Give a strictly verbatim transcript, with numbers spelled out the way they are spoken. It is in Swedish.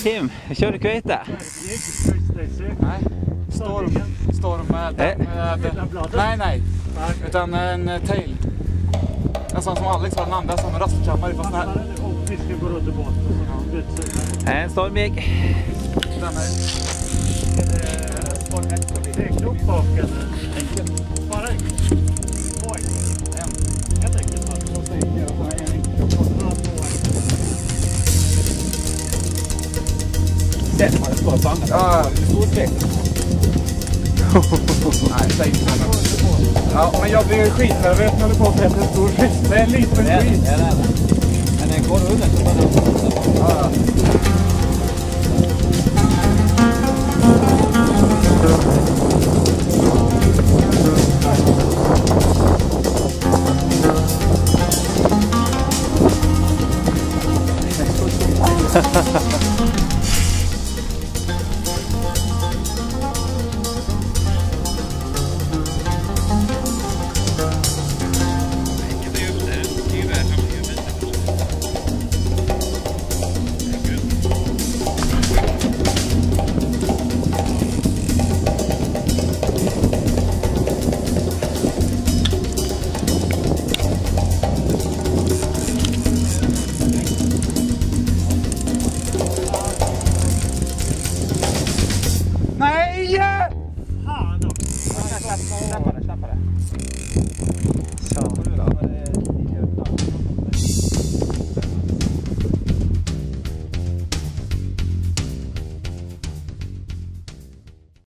Tim, Storkveita. Nej, storm, storm med, med, nej nej, utan en tail. En sån som Alex har, en andra som en rastkammare fast här. Och fisken går under båten. En stormig. Den här. Det är knopp bak eller? Enkelt. Bara en? Två enkelt? En. En enkelt alltså. Så säger jag så här en enkelt. Den har det stått bangat. Ja, Storkveita. Nej, säg inte det. Ja, men jag blir skitnervös när du på att sätta en stor fisk. Det är en liten skit. Det är det. Men den går under så bara... Ja, ja.